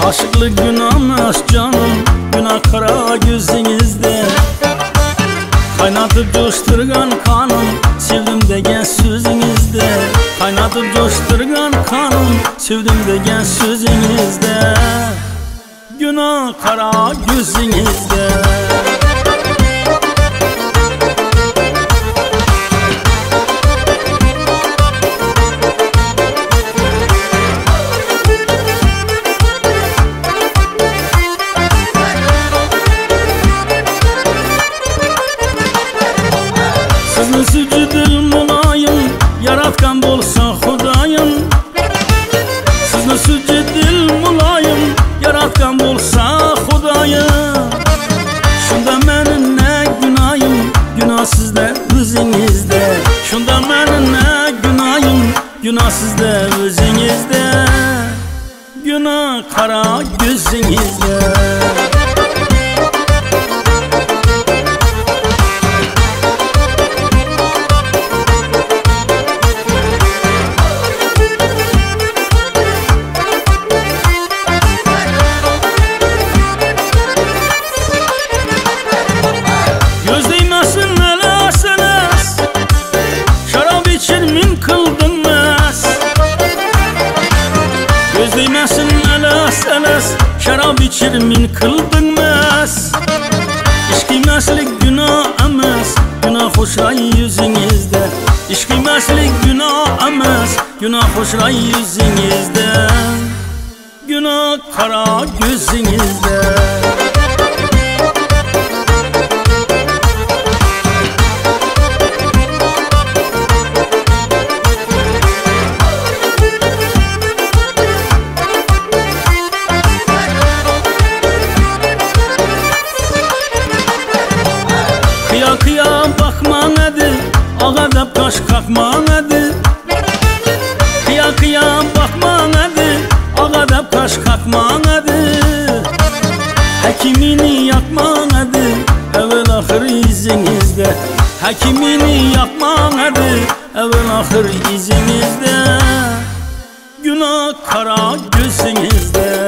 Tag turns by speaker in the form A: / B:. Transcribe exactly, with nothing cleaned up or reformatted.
A: Aşıklık günahmış canım, günah kara gözünüzde. Kaynatıp coşturgan kanım, sevdim degen sözünüzde. Kaynatıp coşturgan kanım, sevdim degen sözünüzde. Günah kara gözünüzde. Sizni sücudil mulayim, yaratgan bolsa Xudayim. Sizni sücudil mulayim, yaratgan bolsa Xudayim. Şunda menin ne günahim, günah sizde özünüzde. Şunda menin ne günahim, günah sizde özünüzde. Günah kara gözünüzde. Gözleymesin eles eles, şarap içir min kıldın mes. İşkimeslik günah emes, günah hoşray yüzünüzde. İşkimeslik günah emes, günah hoşray yüzünüzde. Günah kara gözünüzde. Kıya kıya bakman edi, ağadap taş kalkman edi. Kıya kıya bakman edi, ağadap taş kalkman edi. Hekimini yakman edi, evvel ahir izinizde. Hekimini yakman edi, evvel ahir izinizde. Günah kara gözünüzde.